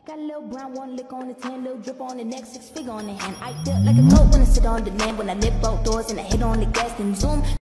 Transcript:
Got a little brown, one lick on the 10, little drip on the neck, 6 figure on the hand. I feel like a goat when I sit on the land, when I lift both doors and I hit on the gas and zoom.